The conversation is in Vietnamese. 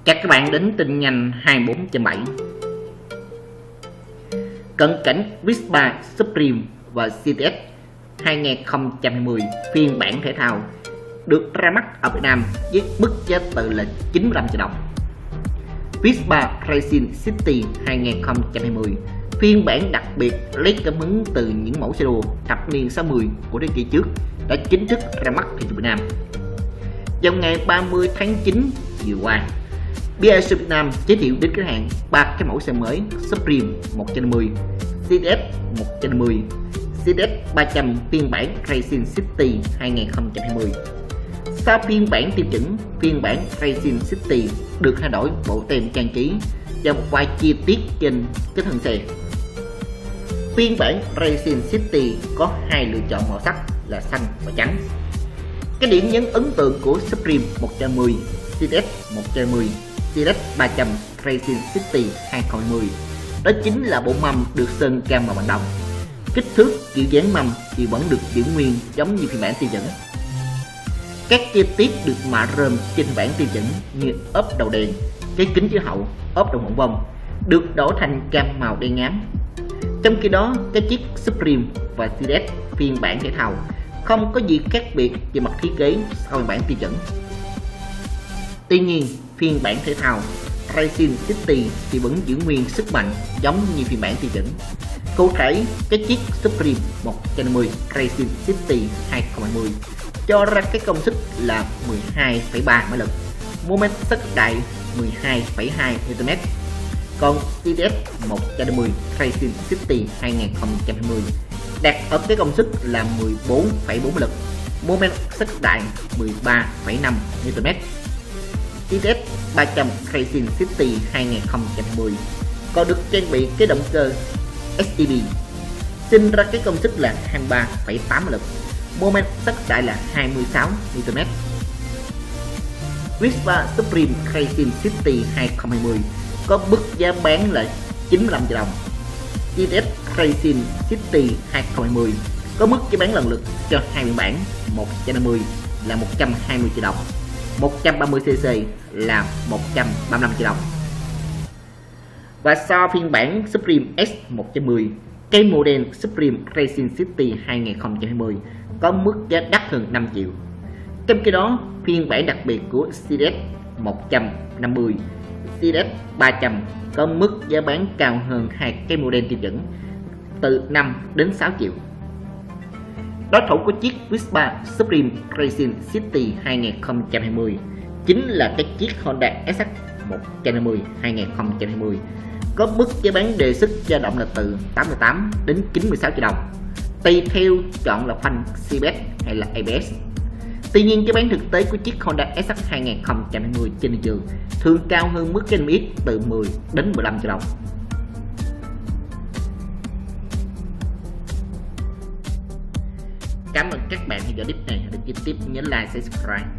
Chào các bạn đến tin nhanh 24/7. Cận cảnh Vespa Supreme và CTS 2020 phiên bản thể thao được ra mắt ở Việt Nam với mức giá từ là 95 triệu đồng. Vespa Racing City 2020 phiên bản đặc biệt lấy cảm hứng từ những mẫu xe đua thập niên 60 của thế kỷ trước đã chính thức ra mắt thị trường Việt Nam. Vào ngày 30 tháng 9 vừa qua, BIC Việt Nam giới thiệu đến khách hàng 3 cái mẫu xe mới Supreme 150, CTS 150, CTS 300 phiên bản Racing City 2020. Sau phiên bản tiêu chuẩn, phiên bản Racing City được thay đổi bộ tem trang trí và một vài chi tiết trên cái thân xe. Phiên bản Racing City có hai lựa chọn màu sắc là xanh và trắng. Cái điểm nhấn ấn tượng của Supreme 110, CTS 110, CTS 300 Racing City 2020 đó chính là bộ mâm được sơn cam màu bằng đồng. Kích thước kiểu dáng mâm thì vẫn được giữ nguyên giống như phiên bản tiêu chuẩn. Các chi tiết được mạ rơm trên bản tiêu chuẩn như ốp đầu đèn, cái kính chiếu hậu, ốp đồng hậu vông được đổi thành cam màu đen nhám. Trong khi đó, cái chiếc Supreme và CTS phiên bản thể thao không có gì khác biệt về mặt thiết kế so với bản tiêu chuẩn. Tuy nhiên, phiên bản thể thao Racing City thì vẫn giữ nguyên sức mạnh giống như phiên bản tiêu chuẩn. Cụ thể, cái chiếc Supreme 150 Racing City 2020 cho ra cái công suất là 12,3 mã lực, mô men tất đại 12,2 Nm. Còn CTS 150 Racing City 2020 đạt ở cái công suất là 14,4 mã lực, mô men tất đại 13,5 Nm. CTS 300 Racing City 2020 còn được trang bị cái động cơ STB, sinh ra cái công suất là 23,8 mã lực, mô men tất đại là 26 Nm. Vespa Supreme Racing City 2020 có mức giá bán là 95 triệu đồng. CTS Racing City 2020 có mức giá bán lần lượt cho hai phiên bản 150 là 120 triệu đồng, 130cc là 135 triệu đồng. Và so phiên bản Supreme S110, cái model Supreme Racing City 2020 có mức giá đắt hơn 5 triệu. Trong khi đó, phiên bản đặc biệt của CTS 150, CTS 300 có mức giá bán cao hơn hai cái model tiêu chuẩn từ 5 đến 6 triệu. Đối thủ của chiếc Vespa Supreme Racing City 2020 chính là cái chiếc Honda SH150 2020 có mức giá bán đề xuất dao động là từ 88 đến 96 triệu đồng, tùy theo chọn là phanh CBS hay là ABS. Tuy nhiên, giá bán thực tế của chiếc Honda SH 2020 trên thị trường thường cao hơn mức niêm yết từ 10 đến 15 triệu đồng. Cảm ơn các bạn theo dõi clip này. Đừng quên tiếp nhấn like, subscribe.